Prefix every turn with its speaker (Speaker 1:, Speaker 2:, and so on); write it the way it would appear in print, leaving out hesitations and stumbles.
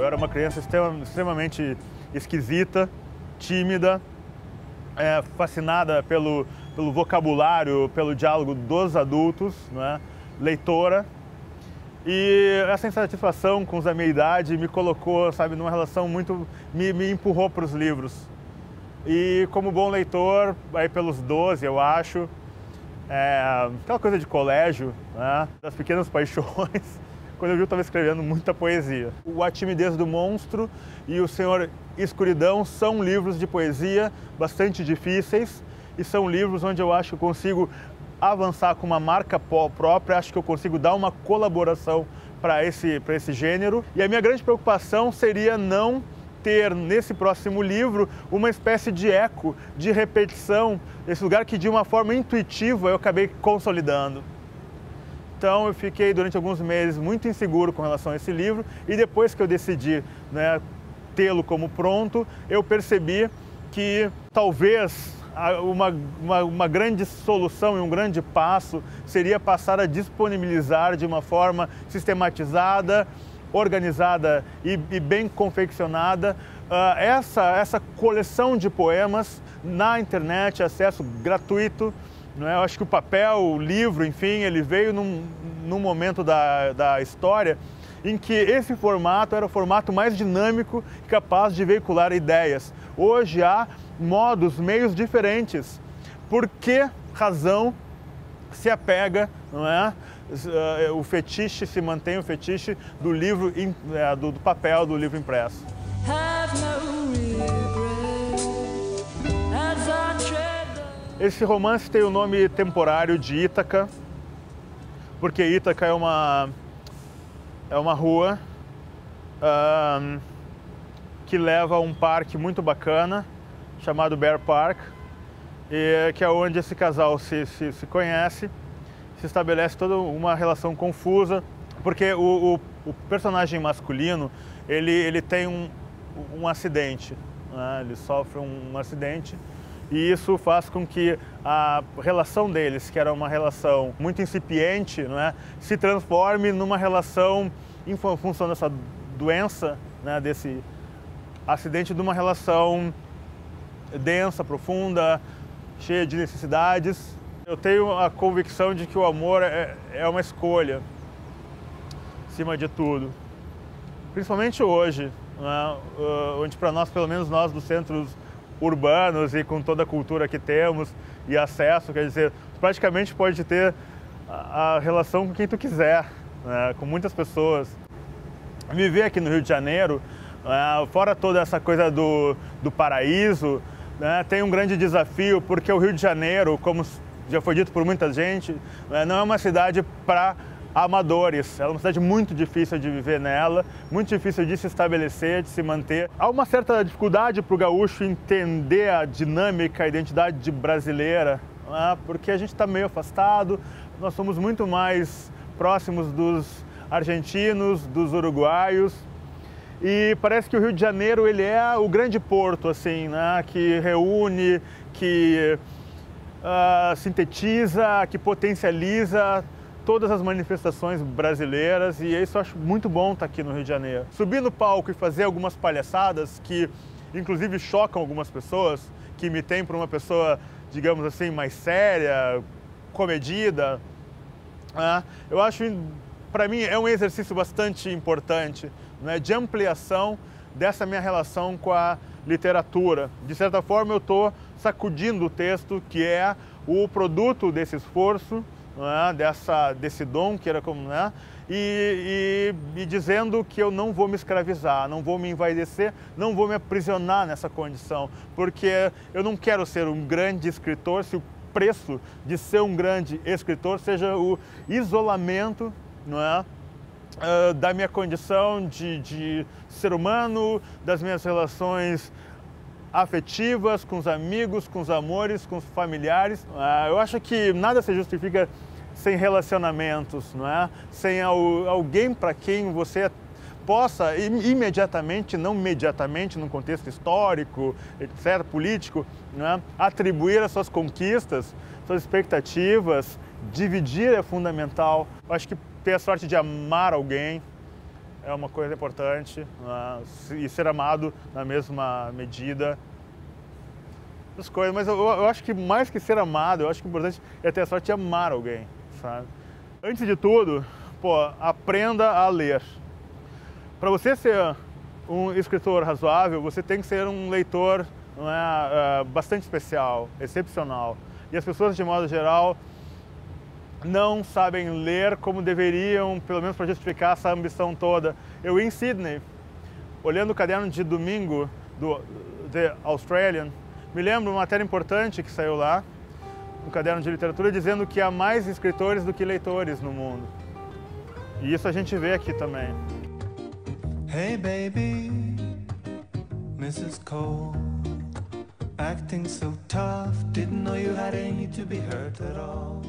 Speaker 1: era uma criança extremamente esquisita, tímida, fascinada pelo vocabulário, pelo diálogo dos adultos, né? Leitora. E essa insatisfação com os da minha idade me colocou, sabe, numa relação muito... me empurrou para os livros. E como bom leitor, aí pelos 12, eu acho, aquela coisa de colégio, né? Das pequenas paixões, quando eu vi eu estava escrevendo muita poesia. O A Timidez do Monstro e O Senhor Escuridão são livros de poesia bastante difíceis e são livros onde eu acho que eu consigo avançar com uma marca própria, acho que eu consigo dar uma colaboração para esse gênero. E a minha grande preocupação seria não ter nesse próximo livro uma espécie de eco, de repetição, esse lugar que de uma forma intuitiva eu acabei consolidando. Então eu fiquei durante alguns meses muito inseguro com relação a esse livro e depois que eu decidi, né, tê-lo como pronto, eu percebi que talvez uma grande solução e um grande passo seria passar a disponibilizar de uma forma sistematizada, organizada e bem confeccionada essa coleção de poemas na internet, acesso gratuito. Eu acho que o papel, o livro, enfim, ele veio num momento da história em que esse formato era o formato mais dinâmico e capaz de veicular ideias. Hoje há modos, meios diferentes. Por que razão se apega, não é? O fetiche, se mantém o fetiche do livro, do papel, do livro impresso. Esse romance tem o nome temporário de Ítaca, porque Ítaca é uma rua que leva a um parque muito bacana, chamado Bear Park, que é onde esse casal se conhece, se estabelece toda uma relação confusa, porque o personagem masculino, ele tem um acidente, né? Ele sofre um acidente, e isso faz com que a relação deles, que era uma relação muito incipiente, né, se transforme numa relação, em função dessa doença, né, desse acidente, de uma relação densa, profunda, cheia de necessidades. Eu tenho a convicção de que o amor é uma escolha, acima de tudo. Principalmente hoje, né, onde para nós, pelo menos nós dos centros urbanos e com toda a cultura que temos e acesso, quer dizer, praticamente pode ter a relação com quem tu quiser, né, com muitas pessoas. Viver aqui no Rio de Janeiro, fora toda essa coisa do paraíso, né, tem um grande desafio, porque o Rio de Janeiro, como já foi dito por muita gente, não é uma cidade para amadores. Ela é uma cidade muito difícil de viver nela, muito difícil de se estabelecer, de se manter. Há uma certa dificuldade para o gaúcho entender a dinâmica, a identidade brasileira, né, porque a gente está meio afastado, nós somos muito mais próximos dos argentinos, dos uruguaios, e parece que o Rio de Janeiro ele é o grande porto, assim, né, que reúne, que sintetiza, que potencializa todas as manifestações brasileiras, e isso eu acho muito bom estar aqui no Rio de Janeiro. Subir no palco e fazer algumas palhaçadas que, inclusive, chocam algumas pessoas, que me têm por uma pessoa, digamos assim, mais séria, comedida, né? Eu acho, para mim, é um exercício bastante importante, né, de ampliação dessa minha relação com a literatura. De certa forma, eu estou sacudindo o texto, que é o produto desse esforço, né, desse dom que era como, né, e dizendo que eu não vou me escravizar, não vou me envaidecer, não vou me aprisionar nessa condição, porque eu não quero ser um grande escritor se o preço de ser um grande escritor seja o isolamento, não é, da minha condição de ser humano, das minhas relações afetivas, com os amigos, com os amores, com os familiares. Eu acho que nada se justifica sem relacionamentos, não é? Sem alguém para quem você possa imediatamente, não imediatamente, num contexto histórico, etc., político, não é? Atribuir as suas conquistas, suas expectativas, dividir é fundamental. Eu acho que ter a sorte de amar alguém é uma coisa importante, né? E ser amado na mesma medida. As coisas, mas eu acho que mais que ser amado, eu acho que o importante é ter a sorte de amar alguém, sabe? Antes de tudo, aprenda a ler. Para você ser um escritor razoável, você tem que ser um leitor, não é, bastante especial, excepcional. E as pessoas, de modo geral, não sabem ler como deveriam, pelo menos para justificar essa ambição toda. Eu ia em Sydney, olhando o caderno de domingo do The Australian, me lembro uma matéria importante que saiu lá, no caderno de literatura, dizendo que há mais escritores do que leitores no mundo. E isso a gente vê aqui também.
Speaker 2: Hey baby, Mrs. Cole, acting so tough, didn't know you had any to be hurt at all.